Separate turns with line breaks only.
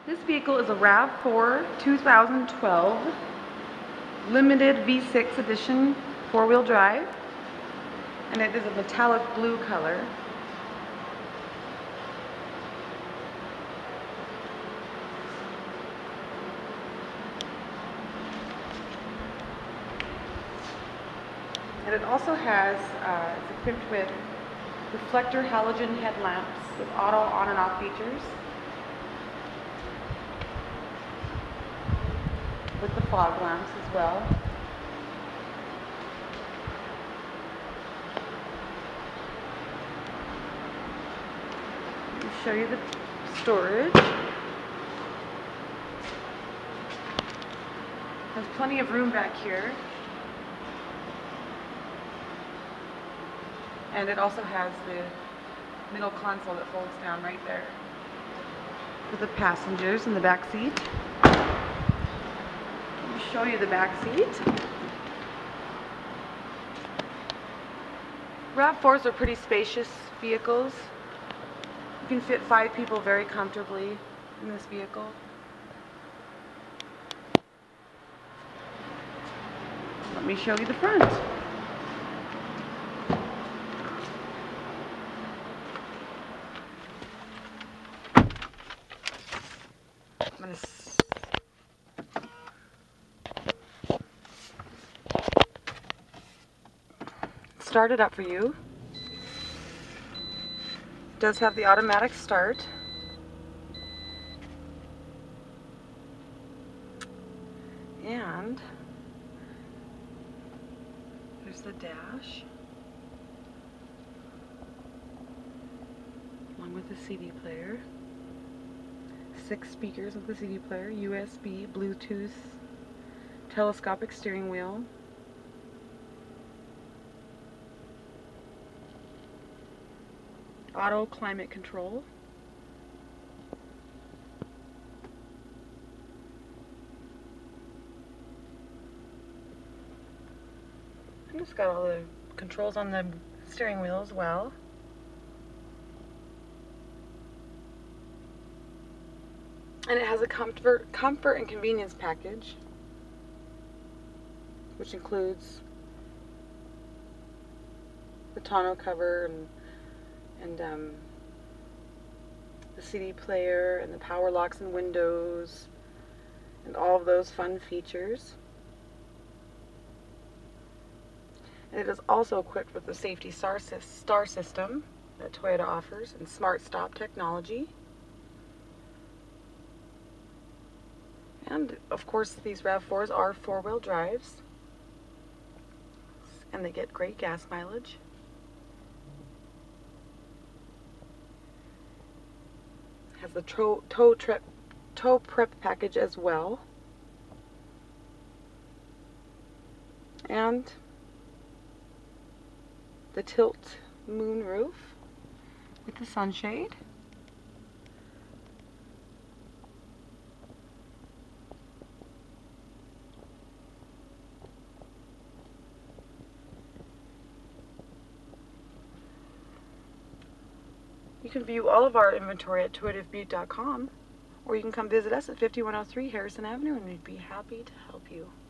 This vehicle is a RAV4 2012 limited V6 edition four-wheel drive, and it is a metallic blue color. And it also has, it's equipped with reflector halogen headlamps with auto on and off features, with the fog lamps as well. Let me show you the storage. There's plenty of room back here. And it also has the middle console that folds down right there for the passengers in the back seat. Let me show you the back seat. RAV4s are pretty spacious vehicles. You can fit 5 people very comfortably in this vehicle. Let me show you the front. I'm going to start it up for you. It does have the automatic start. And there's the dash, along with the CD player. 6 speakers with the CD player, USB, Bluetooth, telescopic steering wheel, auto climate control, and it's got all the controls on the steering wheel as well. And it has a comfort and convenience package, which includes the tonneau cover and the CD player and the power locks and windows and all of those fun features. And it is also equipped with the safety star system that Toyota offers and smart stop technology. And of course, these RAV4s are 4-wheel drives, and they get great gas mileage. Has the tow prep package as well, and the tilt moon roof with the sunshade. You can view all of our inventory at toyotaofbutte.com, or you can come visit us at 5103 Harrison Avenue, and we'd be happy to help you.